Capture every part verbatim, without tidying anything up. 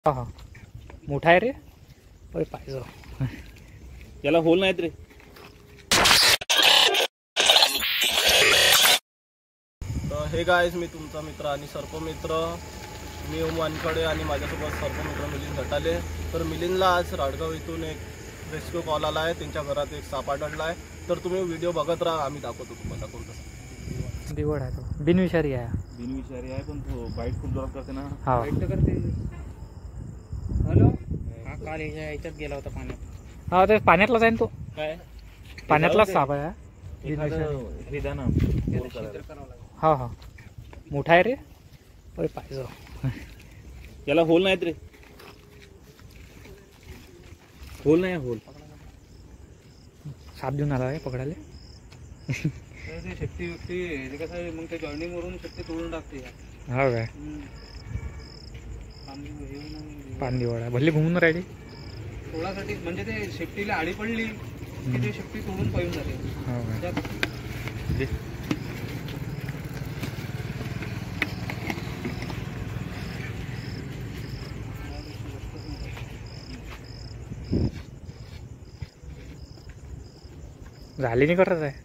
हा हा मोठा आहे रे. ओय पाहिजे याला होल नाहीत रे. तर हे गाईज, मी तुमचा मित्र आणि सर्पमित्र मी वानखडे आणि माझ्यासोबत सर्पमित्र मिलिंद घटाले. तर मिलिंदला आज राडगाव इथून एक रेस्क्यू कॉल आला आहे. त्यांच्या घरात एक साप आढळला आहे. तर तुम्ही व्हिडिओ बघत राहा, आम्ही दाखवतो तुम्हाला कोणता दिवड आहे तो. बिनविषारी आहे. बिनविषारी आहे पण तो बाईट खूप जोरात करते ना. हा बाईट तर करते. हॅलो, हा काल याच्या याच्यात गेला होता पाण्यात. हा ते पाण्यातलाच आहे ना तो. काय पाण्यातलाच साप आहे. बिनविषारी हे द्या ना. हा हा मोठा आहे रे. ओय पाहिजे याला होल नाहीत रे. होल नाही होल. साप घेऊन आला आहे पकडायला. ते शेपटी व्यक्ती ते कसं आहे, मग ते जॉईनिंग वरून शेपटी तोडून टाकते. हा काय पांदी वडा भल्ली घुमून राहिली थोडासाठी, म्हणजे ते शेपटीला आडी पडली की ते शेपटी तोडून पळून जाते. हो काय झाली नाही करत आहे.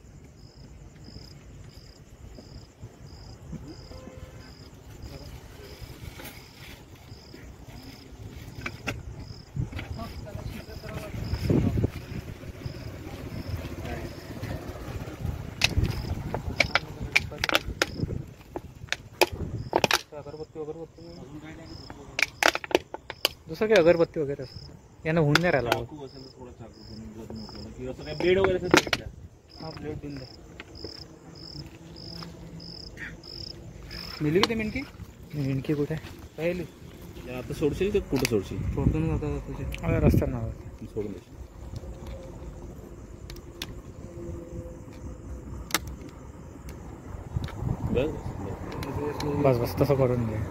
अगरबत्ती अगरबत्ती दुसरं काही अगरबत्ती वगैरे असं यानं होऊन नाही राहिला. बेड वगैरे हा प्लेट देऊन द्या. मिली की ते मिनकी नेमकी कुठे राहिली. आता सोडशील की कुठं सोडशील? सोडून जाता तुझे रस्त्यानं सोडून देशील. बस बस तसं करून घे.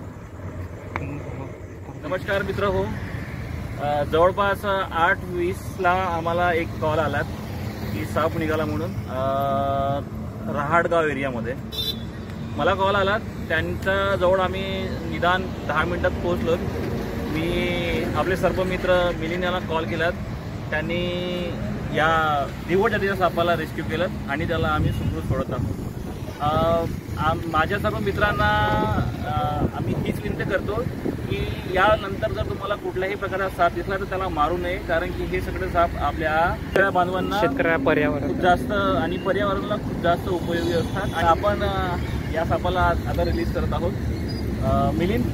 नमस्कार मित्र हो. जवळपास आठ वीसला आम्हाला एक कॉल आला की साप निघाला म्हणून रहाडगाव एरियामध्ये. मला कॉल आला, त्यांच्या जवळ आम्ही निदान दहा मिनटात पोहोचलो. मी आपले सर्पमित्र मिलिंद यांना कॉल केलात. त्यांनी या दिवड जातीच्या सापाला रेस्क्यू केलं आणि त्याला आम्ही सुखरूप सोडत आहोत. माझ्या सर्व मित्रांना आम्ही हीच विनंती करतो की यानंतर जर तुम्हाला कुठल्याही प्रकारचा साप दिसला तर त्याला मारू नये, कारण की हे सगळे साप आपल्या बांधवांना, शेतकऱ्या पर्यावरण खूप जास्त आणि पर्यावरणाला खूप जास्त उपयोगी असतात. आणि आपण या सापाला आता रिलीज करत आहोत. मिलिंद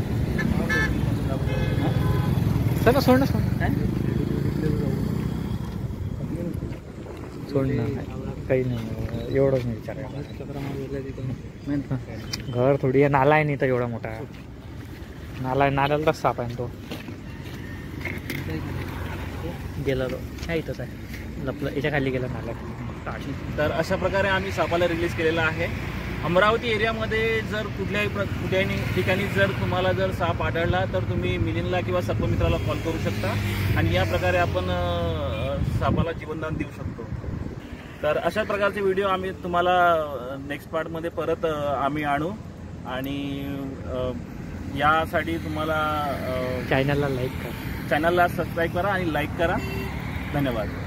चला सोड ना सोड सोड ना काही नाही एवढंच नाही विचारायला. घर थोडी आहे, नाला आहे नाही तर एवढा मोठा नाला आहे. नाल्यालाच साप आहे तो. गेला तो काय इथंच आहे लपलं, याच्या खाली गेला नाल्यात. तर अशा प्रकारे आम्ही सापाला रिलीज केलेला आहे. अमरावती एरियामध्ये जर कुठल्याही प्र कुठल्याही ठिकाणी जर तुम्हाला जर साप आढळला तर तुम्ही मिलिंदला किंवा सर्पमित्राला कॉल करू शकता आणि या प्रकारे आपण सापाला जीवनदान देऊ शकतो. तर अशा प्रकारचे व्हिडिओ आम्ही तुम्हाला नेक्स्ट पार्टमध्ये परत आम्ही आणू. आणि यासाठी तुम्हाला चॅनलला लाईक करा, चॅनलला सबस्क्राईब करा आणि लाईक करा. धन्यवाद.